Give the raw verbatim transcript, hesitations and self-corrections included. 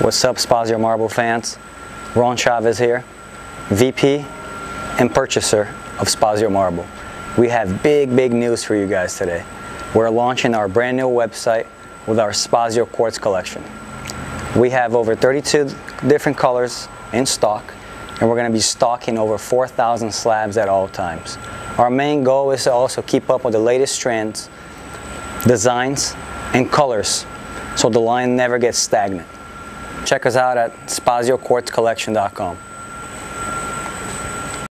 What's up, Spazio Marble fans? Ron Chavez here, V P and purchaser of Spazio Marble. We have big, big news for you guys today. We're launching our brand new website with our Spazio Quartz collection. We have over thirty-two different colors in stock, and we're going to be stocking over four thousand slabs at all times. Our main goal is to also keep up with the latest trends, designs, and colors, so the line never gets stagnant. Check us out at spazio quartz collection dot com.